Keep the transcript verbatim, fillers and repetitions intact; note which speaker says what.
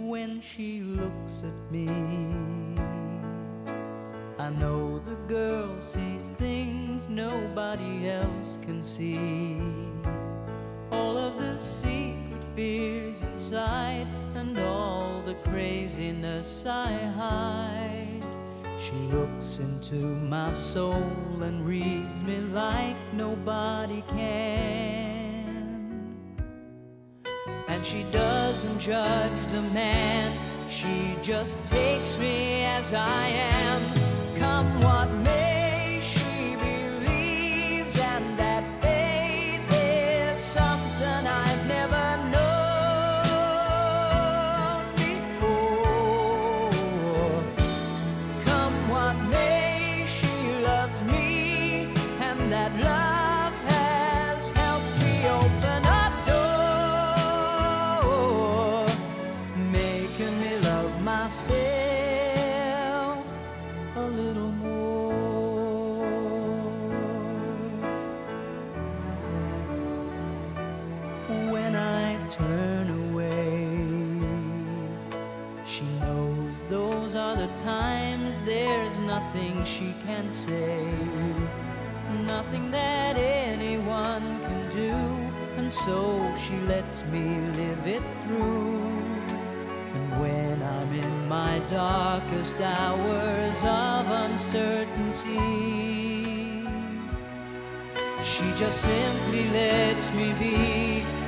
Speaker 1: when she looks at me. I know the girl sees things nobody else can see. All of the secret fears inside and all the craziness I hide. She looks into my soul and reads me like nobody can. And she doesn't judge the man, she just takes me as I am. Come what may, she believes, and that faith is something I've never known before. Come what may, she loves me, and that love has helped me open a door, making me love myself a little more. When I turn away, she knows those are the times there's nothing she can say, nothing that anyone can do, and so she lets me live it through. And when I'm in my darkest hours of uncertainty, she just simply lets me be.